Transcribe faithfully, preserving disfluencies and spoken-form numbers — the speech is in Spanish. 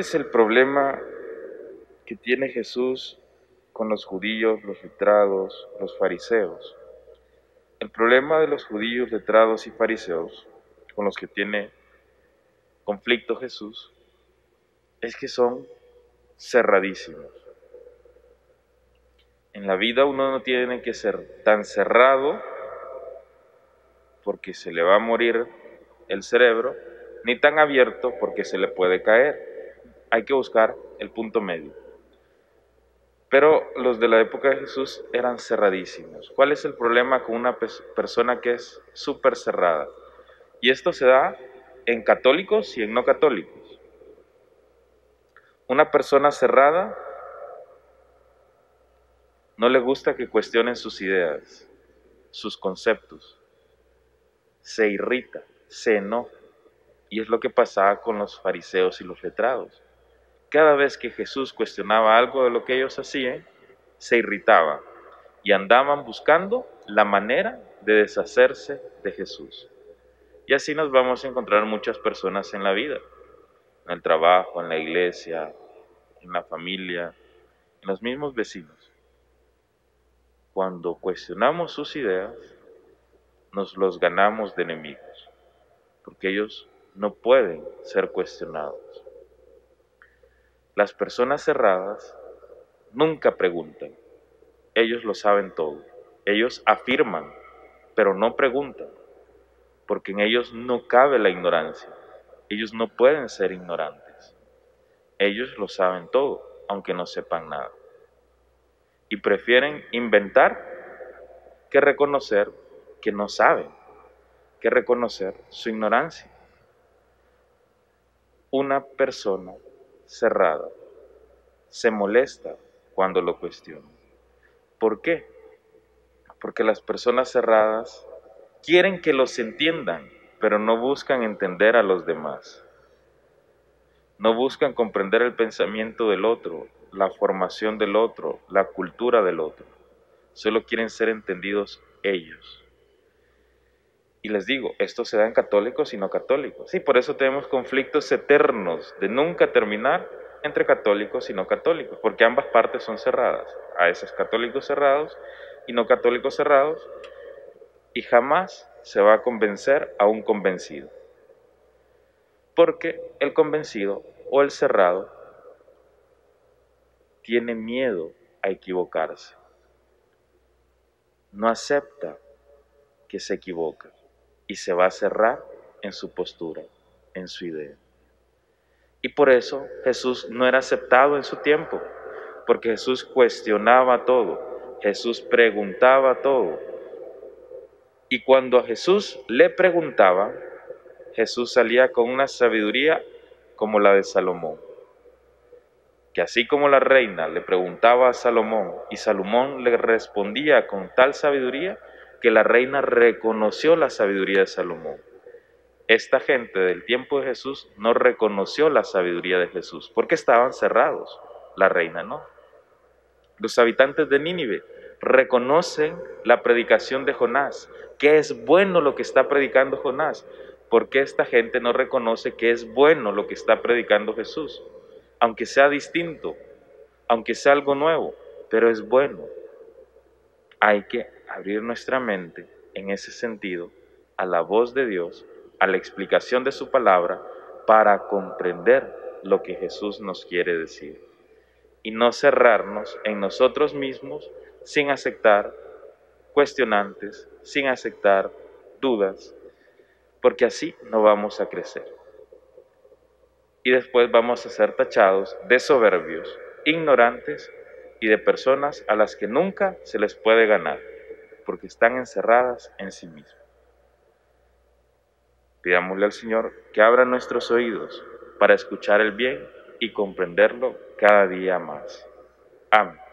es el problema que tiene Jesús con los judíos, los letrados, los fariseos? El problema de los judíos, letrados y fariseos, con los que tiene conflicto Jesús, es que son cerradísimos. En la vida uno no tiene que ser tan cerrado porque se le va a morir el cerebro, ni tan abierto porque se le puede caer. Hay que buscar el punto medio. Pero los de la época de Jesús eran cerradísimos. ¿Cuál es el problema con una persona que es súper cerrada? Y esto se da en católicos y en no católicos. Una persona cerrada no le gusta que cuestionen sus ideas, sus conceptos. Se irrita, se enoja. Y es lo que pasaba con los fariseos y los letrados. Cada vez que Jesús cuestionaba algo de lo que ellos hacían, se irritaban y andaban buscando la manera de deshacerse de Jesús. Y así nos vamos a encontrar muchas personas en la vida, en el trabajo, en la iglesia, en la familia, en los mismos vecinos. Cuando cuestionamos sus ideas, nos los ganamos de enemigos, porque ellos no pueden ser cuestionados. Las personas cerradas nunca preguntan, ellos lo saben todo. Ellos afirman, pero no preguntan, porque en ellos no cabe la ignorancia. Ellos no pueden ser ignorantes. Ellos lo saben todo, aunque no sepan nada. Y prefieren inventar que reconocer que no saben, que reconocer su ignorancia. Una persona cerrada se molesta cuando lo cuestiona. ¿Por qué? Porque las personas cerradas quieren que los entiendan, pero no buscan entender a los demás. No buscan comprender el pensamiento del otro, la formación del otro, la cultura del otro. Solo quieren ser entendidos ellos. Y les digo, esto se da en católicos y no católicos. Sí, por eso tenemos conflictos eternos de nunca terminar entre católicos y no católicos, porque ambas partes son cerradas. A esos católicos cerrados y no católicos cerrados, y jamás se va a convencer a un convencido. Porque el convencido o el cerrado tiene miedo a equivocarse. No acepta que se equivoca y se va a cerrar en su postura, en su idea. Y por eso Jesús no era aceptado en su tiempo, porque Jesús cuestionaba todo, Jesús preguntaba todo. Y cuando a Jesús le preguntaban, Jesús salía con una sabiduría como la de Salomón. Que así como la reina le preguntaba a Salomón y Salomón le respondía con tal sabiduría, que la reina reconoció la sabiduría de Salomón. Esta gente del tiempo de Jesús no reconoció la sabiduría de Jesús, porque estaban cerrados, la reina no. Los habitantes de Nínive reconocen la predicación de Jonás, que es bueno lo que está predicando Jonás, porque esta gente no reconoce que es bueno lo que está predicando Jesús, aunque sea distinto, aunque sea algo nuevo, pero es bueno. Hay que abrir nuestra mente en ese sentido a la voz de Dios, a la explicación de su palabra, para comprender lo que Jesús nos quiere decir. Y no cerrarnos en nosotros mismos sin aceptar cuestionantes, sin aceptar dudas, porque así no vamos a crecer. Y después vamos a ser tachados de soberbios, ignorantes y de personas a las que nunca se les puede ganar, porque están encerradas en sí mismas. Pidámosle al Señor que abra nuestros oídos para escuchar el bien y comprenderlo cada día más. Amén.